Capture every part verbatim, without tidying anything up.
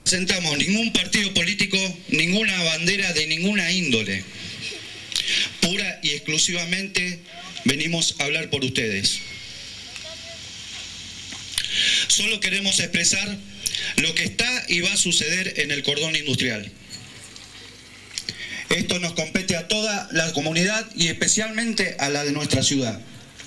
representamos ningún partido político, ninguna bandera de ninguna índole. Pura y exclusivamente venimos a hablar por ustedes. Solo queremos expresar lo que está y va a suceder en el cordón industrial. Esto nos compete a toda la comunidad y especialmente a la de nuestra ciudad.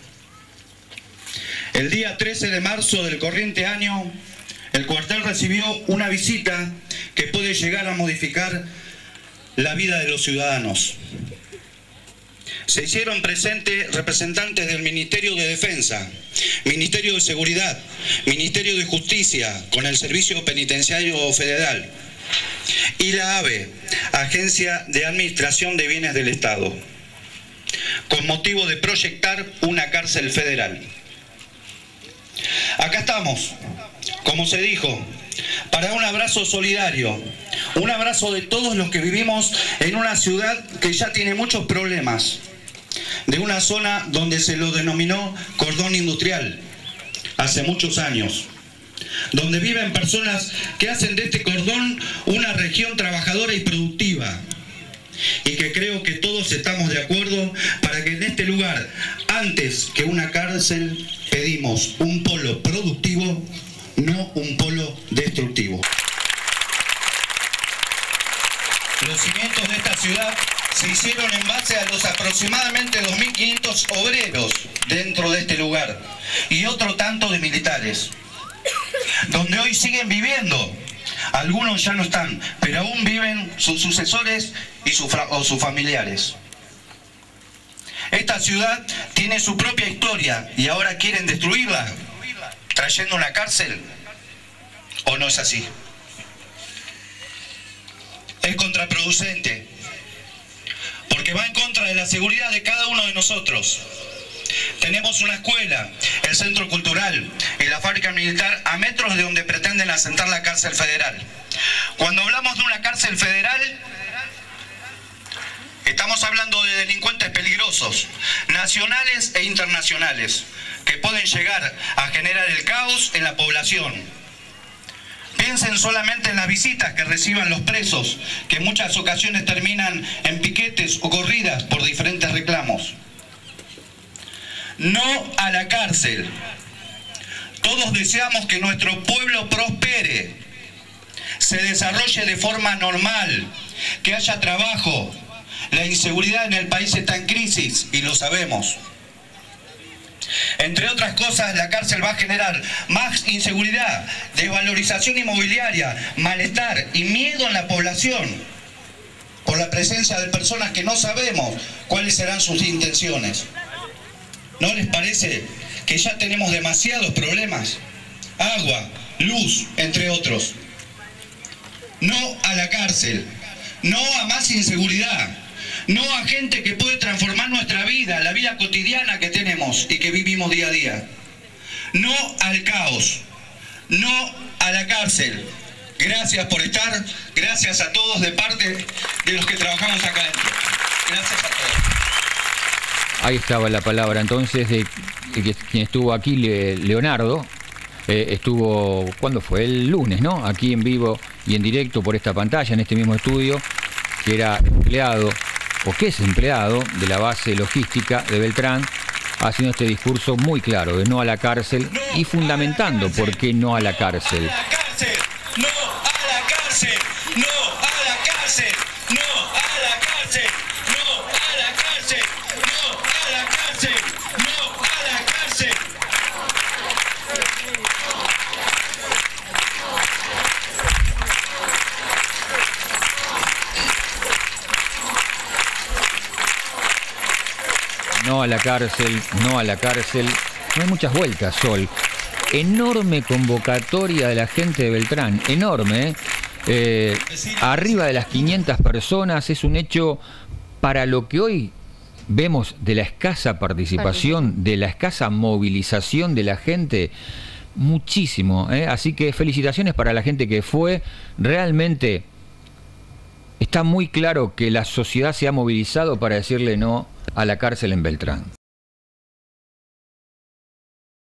El día trece de marzo del corriente año, el cuartel recibió una visita que puede llegar a modificar la vida de los ciudadanos. Se hicieron presentes representantes del Ministerio de Defensa, Ministerio de Seguridad, Ministerio de Justicia, con el Servicio Penitenciario Federal, y la A B E, Agencia de Administración de Bienes del Estado, con motivo de proyectar una cárcel federal. Acá estamos, como se dijo, para un abrazo solidario, un abrazo de todos los que vivimos en una ciudad que ya tiene muchos problemas, de una zona donde se lo denominó cordón industrial hace muchos años, donde viven personas que hacen de este cordón una región trabajadora y productiva, y que creo que todos estamos de acuerdo para que en este lugar, antes que una cárcel, pedimos un polo productivo, no un polo destructivo. Los cimientos de esta ciudad se hicieron en base a los aproximadamente dos mil quinientos obreros dentro de este lugar y otro tanto de militares, donde hoy siguen viviendo. Algunos ya no están, pero aún viven sus sucesores y su o sus familiares. Esta ciudad tiene su propia historia y ahora quieren destruirla, trayendo una cárcel. ¿O no es así? Es contraproducente, porque va en contra de la seguridad de cada uno de nosotros. Tenemos una escuela, el centro cultural y la fábrica militar a metros de donde pretenden asentar la cárcel federal. Cuando hablamos de una cárcel federal, estamos hablando de delincuentes peligrosos, nacionales e internacionales, que pueden llegar a generar el caos en la población. Piensen solamente en las visitas que reciban los presos, que en muchas ocasiones terminan en piquetes o corridas por diferentes reclamos. No a la cárcel. Todos deseamos que nuestro pueblo prospere, se desarrolle de forma normal, que haya trabajo. La inseguridad en el país está en crisis y lo sabemos. Entre otras cosas, la cárcel va a generar más inseguridad, desvalorización inmobiliaria, malestar y miedo en la población por la presencia de personas que no sabemos cuáles serán sus intenciones. ¿No les parece que ya tenemos demasiados problemas? Agua, luz, entre otros. No a la cárcel, no a más inseguridad, no a gente que puede transformar nuestra vida, la vida cotidiana que tenemos y que vivimos día a día. No al caos, no a la cárcel. Gracias por estar, gracias a todos de parte de los que trabajamos acá adentro. Gracias a todos. Ahí estaba la palabra entonces de, de quien estuvo aquí, Leonardo. Eh, estuvo, ¿cuándo fue? El lunes, ¿no? Aquí en vivo y en directo por esta pantalla, en este mismo estudio, que era empleado, o que es empleado de la base logística de Beltrán, haciendo este discurso muy claro de no a la cárcel y fundamentando por qué no a la cárcel. No a la cárcel, no a la cárcel, no a la cárcel, no a la cárcel, no a la cárcel, no a la cárcel, no a la cárcel. No a la cárcel, no a la cárcel. No hay muchas vueltas, Sol. Enorme convocatoria de la gente de Beltrán, enorme, ¿eh? Eh, arriba de las quinientas personas. Es un hecho para lo que hoy vemos de la escasa participación, de la escasa movilización de la gente, muchísimo, ¿eh? Así que felicitaciones para la gente que fue. Realmente está muy claro que la sociedad se ha movilizado para decirle no a la cárcel en Beltrán.